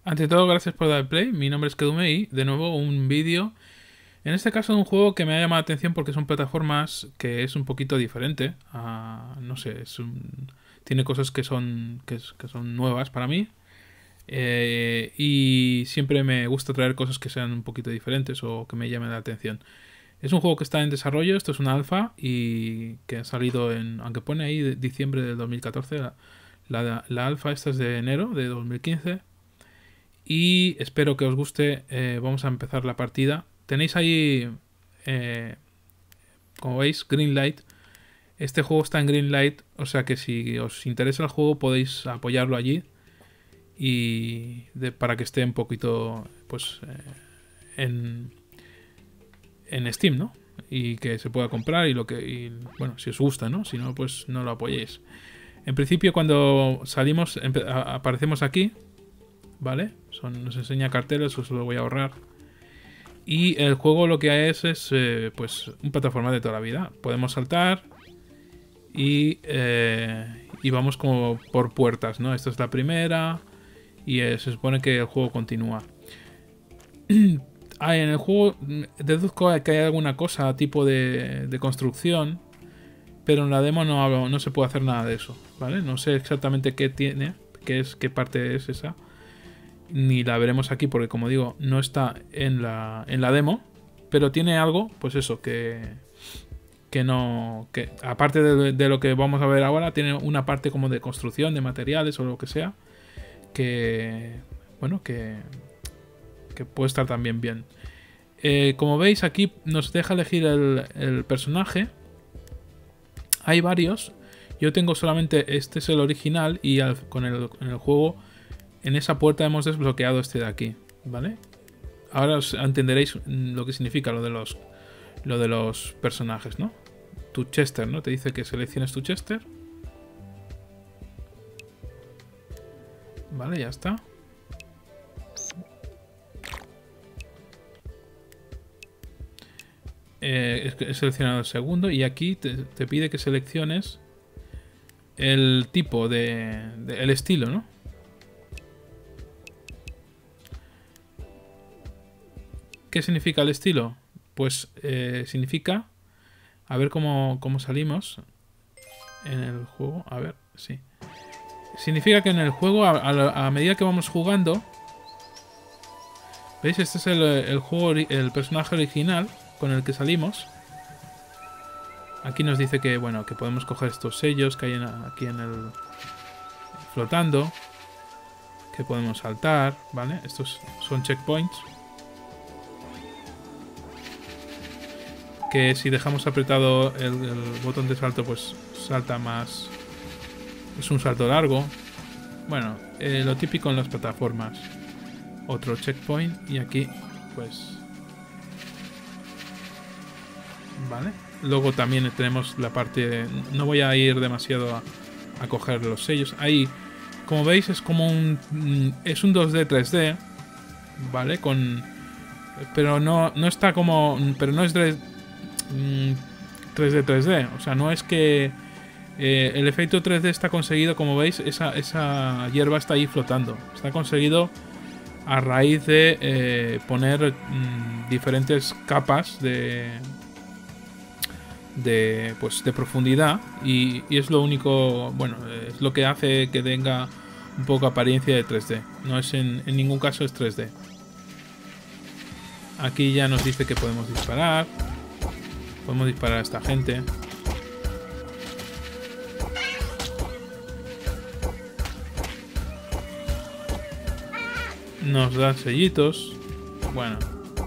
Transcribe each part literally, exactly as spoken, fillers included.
Ante todo, gracias por dar play. Mi nombre es Kedume y de nuevo un vídeo. En este caso de un juego que me ha llamado la atención porque son plataformas que es un poquito diferente. A, no sé, es un, tiene cosas que son, que, que son nuevas para mí. Eh, y siempre me gusta traer cosas que sean un poquito diferentes o que me llamen la atención. Es un juego que está en desarrollo, esto es una alfa y que ha salido en, aunque pone ahí de diciembre del dos mil catorce, la, la, la alfa esta es de enero de dos mil quince. Y espero que os guste. Eh, vamos a empezar la partida. Tenéis ahí, eh, como veis, Greenlight. Este juego está en Greenlight, o sea que si os interesa el juego podéis apoyarlo allí y de, para que esté un poquito, pues, eh, en, en Steam, ¿no? Y que se pueda comprar y lo que, y, bueno, si os gusta, ¿no? Si no, pues no lo apoyéis. En principio, cuando salimos, aparecemos aquí. ¿Vale? Son, nos enseña carteles, os lo voy a ahorrar. Y el juego lo que es es eh, pues un plataforma de toda la vida. Podemos saltar y, eh, y vamos como por puertas, ¿no? Esta es la primera y eh, se supone que el juego continúa. Ah, en el juego deduzco que hay alguna cosa tipo de, de construcción, pero en la demo no, no se puede hacer nada de eso, ¿vale? No sé exactamente qué tiene, qué es, qué parte es esa. Ni la veremos aquí porque, como digo, no está en la, en la demo. Pero tiene algo, pues eso, que que no... que aparte de, de lo que vamos a ver ahora, tiene una parte como de construcción, de materiales o lo que sea. Que... bueno, que... que puede estar también bien. Eh, como veis, aquí nos deja elegir el, el personaje. Hay varios. Yo tengo solamente... este es el original y al, con el, en el juego... en esa puerta hemos desbloqueado este de aquí, ¿vale? Ahora os entenderéis lo que significa lo de los lo de los personajes, ¿no? Tu Chester, ¿no? Te dice que selecciones tu Chester. Vale, ya está. Eh, he seleccionado el segundo y aquí te, te pide que selecciones el tipo de, de... el estilo, ¿no? ¿Qué significa el estilo? Pues eh, significa... a ver cómo, cómo salimos en el juego. A ver, sí. Significa que en el juego, a, a, a medida que vamos jugando... ¿veis? Este es el, el juego, el personaje original con el que salimos. Aquí nos dice que, bueno, que podemos coger estos sellos que hay en, aquí en el... flotando. Que podemos saltar, ¿vale? Estos son checkpoints. Que si dejamos apretado el, el botón de salto, pues salta más. Es un salto largo. Bueno, eh, lo típico en las plataformas. Otro checkpoint y aquí, pues... vale. Luego también tenemos la parte... no voy a ir demasiado a, a coger los sellos. Ahí, como veis, es como un... es un dos D tres D. Vale, con... pero no, no está como... pero no es tres D tres D, o sea, no es que eh, el efecto tres D está conseguido, como veis, esa, esa hierba está ahí flotando, está conseguido a raíz de eh, poner mmm, diferentes capas de de pues de profundidad y, y es lo único, bueno, es lo que hace que tenga un poco apariencia de tres D, no es en, en ningún caso es tres D. Aquí ya nos dice que podemos disparar. Podemos disparar a esta gente. Nos da sellitos. Bueno.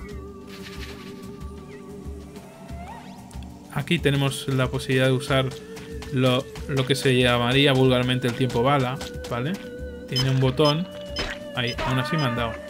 Aquí tenemos la posibilidad de usar lo, lo que se llamaría vulgarmente el tiempo bala. ¿Vale? Tiene un botón. Ahí, aún así me han dado.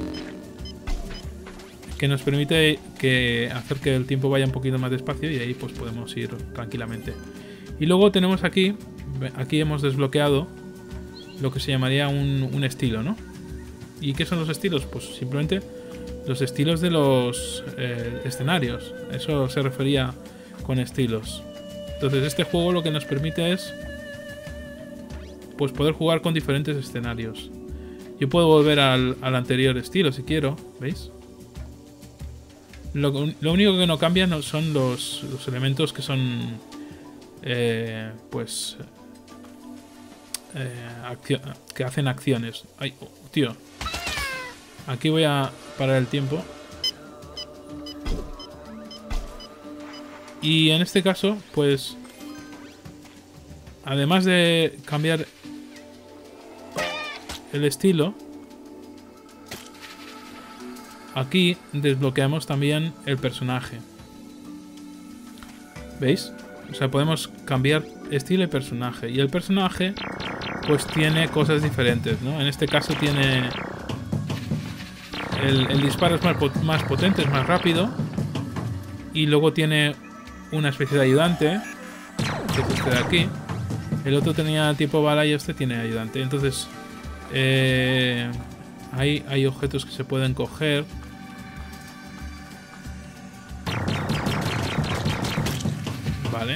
Que nos permite que hacer que el tiempo vaya un poquito más despacio y ahí pues podemos ir tranquilamente. Y luego tenemos aquí, aquí hemos desbloqueado lo que se llamaría un, un estilo, ¿no? ¿Y qué son los estilos? Pues simplemente los estilos de los eh, escenarios. Eso se refería con estilos. Entonces este juego lo que nos permite es pues poder jugar con diferentes escenarios. Yo puedo volver al, al anterior estilo si quiero, ¿veis? Lo, lo único que no cambia no son los, los elementos que son... Eh, pues... Eh, que hacen acciones. Ay, oh, tío. Aquí voy a parar el tiempo. Y en este caso, pues... Además de cambiar el estilo, aquí desbloqueamos también el personaje. ¿Veis? O sea, podemos cambiar estilo y personaje. Y el personaje, pues tiene cosas diferentes, ¿no? En este caso tiene... El, el disparo es más, más potente, es más rápido. Y luego tiene una especie de ayudante, que es este de aquí. El otro tenía tipo bala y este tiene ayudante. Entonces, eh, hay, hay objetos que se pueden coger. Vale.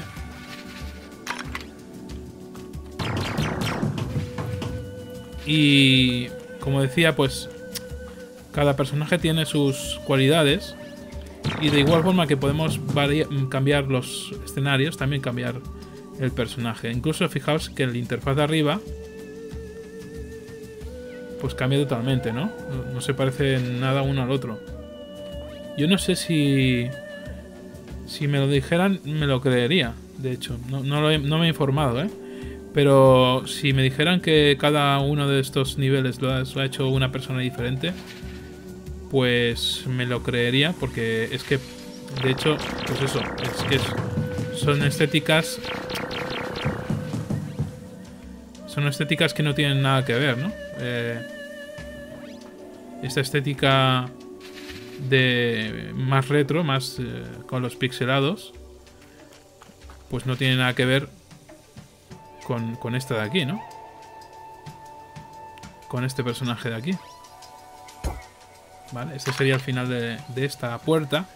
Y como decía, pues cada personaje tiene sus cualidades. Y de igual forma que podemos cambiar los escenarios, también cambiar el personaje. Incluso fijaos que la interfaz de arriba pues cambia totalmente, ¿no? No, no se parece nada uno al otro. Yo no sé si si me lo dijeran me lo creería. De hecho, no, no, lo he, no me he informado, ¿eh? Pero si me dijeran que cada uno de estos niveles lo ha, lo ha hecho una persona diferente, pues me lo creería, porque es que, de hecho, pues eso, es que es, son estéticas... Son estéticas que no tienen nada que ver, ¿no? Eh, esta estética de más retro, más eh, con los pixelados, pues no tiene nada que ver con, con esta de aquí, ¿no? Con este personaje de aquí. Vale, este sería el final de, de esta puerta.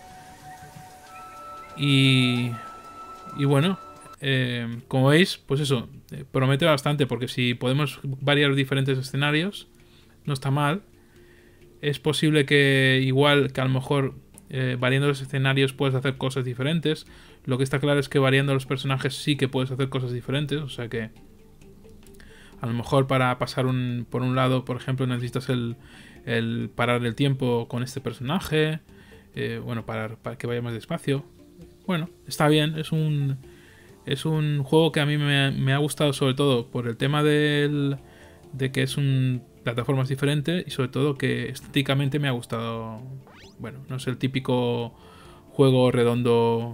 Y, y bueno, eh, como veis, pues eso, eh, promete bastante, porque si podemos variar diferentes escenarios, no está mal. Es posible que igual, que a lo mejor eh, variando los escenarios puedes hacer cosas diferentes. Lo que está claro es que variando los personajes sí que puedes hacer cosas diferentes, o sea que a lo mejor para pasar un, por un lado, por ejemplo, necesitas el, el parar el tiempo con este personaje, eh, bueno, para, para que vaya más despacio. Bueno, está bien, es un es un juego que a mí me, me ha gustado, sobre todo por el tema del, de que es un plataformas diferente, y sobre todo que estéticamente me ha gustado. Bueno, no es el típico juego redondo.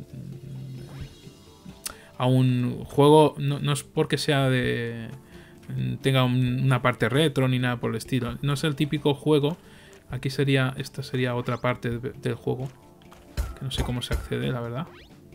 A un juego, no, no es porque sea de tenga un, una parte retro ni nada por el estilo. No es el típico juego. Aquí sería, esta sería otra parte de, del juego, que no sé cómo se accede, la verdad.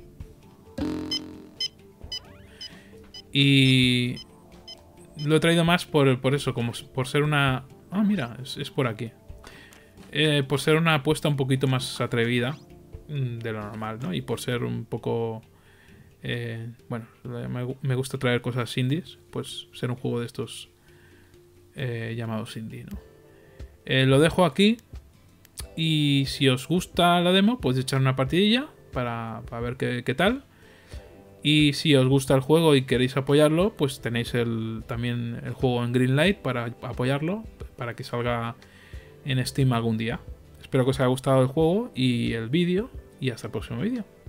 Y lo he traído más por, por eso, como por ser una... Ah, mira, es, es por aquí. Eh, por ser una apuesta un poquito más atrevida de lo normal, ¿no? Y por ser un poco... Eh, bueno, me, me gusta traer cosas indies, pues ser un juego de estos eh, llamados indie, ¿no? Eh, lo dejo aquí, y si os gusta la demo, pues echar una partidilla para, para ver qué, qué tal. Y si os gusta el juego y queréis apoyarlo, pues tenéis el, también el juego en Greenlight para apoyarlo, para que salga en Steam algún día. Espero que os haya gustado el juego y el vídeo, y hasta el próximo vídeo.